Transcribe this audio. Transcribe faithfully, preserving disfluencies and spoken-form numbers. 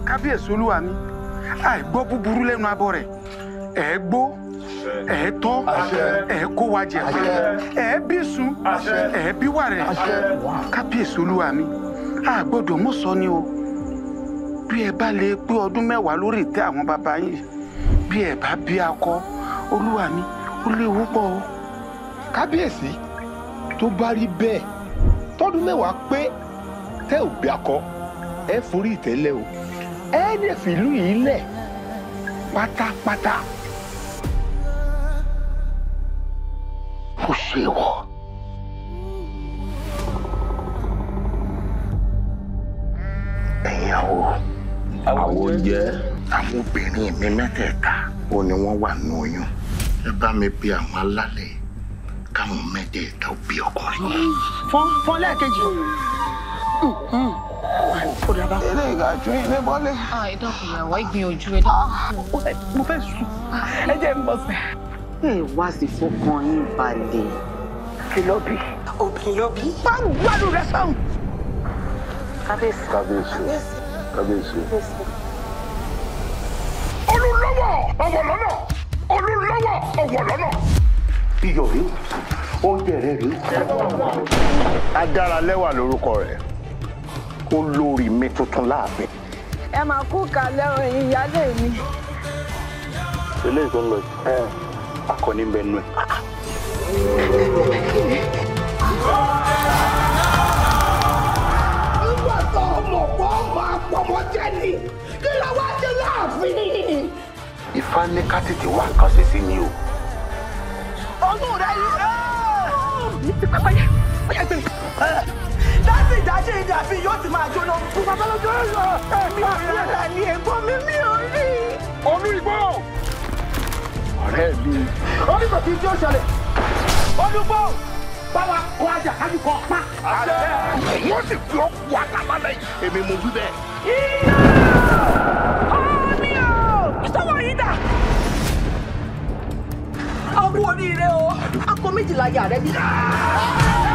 kábíyèsí olúwa mi àìgbọ́ búburú lẹ́nu abọ́ rẹ̀ ẹ̀ gbó ẹ̀ tọ́ ẹ̀ kó wa jẹ ẹ̀ bí sun ẹ̀ bí wà rẹ̀ kábíyèsí olúwa mi a gbọ́dọ̀ mọ̀ sọ ni o bí ẹ bá lè pé ọdún mẹ́wàá lórí ìtẹ́ àwọn bàbá yín bí ẹ bá bí akọ olúwa mi ó léwu pọ̀ o. kábíyèsí tó bá rí bẹ́ẹ̀ tọ́dún mẹ́wàá pé tẹ́ ò bí akọ ẹ forí ìtẹ́lẹ̀ o ẹ lè fìlú yìí lẹ̀ pátápátá. kò ṣe wọ. ẹ̀yin àwo àwo jẹ́ àwọn obìnrin mi mẹ́tẹ̀ẹ̀ta ó ní wọ́n wà nínú oyún ẹ bá mi bí àwọn alálẹ̀ káwọn mẹ́tẹ̀ẹ̀ta ó bí ọkùnrin. fọ́n fọ́n lẹ́ẹ̀kejì. eré ìgàjú ilé bọ́lẹ̀. ẹ dákun ìyàwó ìgbìyànjú ẹ dákun. mo fẹ́ sùn ẹ jẹ́ ń bọ̀ sẹ́. ẹ wá sí fọkàn yín balẹ̀. kí ló bí. òbí ló bí. máa ń gbádùn rẹ sọ́hùn. kábíyèsí. kábíyèsí kábíyèsí. olùlọ́wọ̀ ọ̀wọ̀ lọ́nà olùlọ́wọ̀ ọ̀wọ̀ lọ́nà. iyọ̀ rí oúnjẹ rẹ rí. adára lẹ́wà lórúkọ rẹ̀ ó lórí mi tuntun láàfin. ẹ máa kú kalẹ̀ ẹ̀yin ìyálé mi. eléyìí tó ń lọ ẹ akọni ń bẹ nù ẹ. nígbà tó ọmọ pọ̀ máa pọ̀mọ́ jẹ́ ni kí ló wá dé láàfin. Ifá ní ká tètè wá nǹkan ṣe sí ni o. ọdún rẹ yìí ní ti pẹ́ pẹ́yẹ pẹ́yẹ gbé. láti ìdájẹ́ ìdí àfi yóò ti máa jóná. kò bàbá lọ́jọ́ lọ ẹ̀mí àyàlà ni ẹ̀gbọ́n mi mi ò rí. olú igbó ọ̀rẹ́ mi. onígbà tí tí ó ṣẹlẹ̀ olùgbò báwa kọ Àjàkájú kọ pa. wọ́n sì fi ọkọ̀ àtàlálẹ̀ yìí èmi mo wí bẹ́ẹ̀. iná ọ̀rọ̀ mi ò sọ́wọ́ yìí dà. ọkùnrin oríire o akọ méjìlá yà rẹ bí.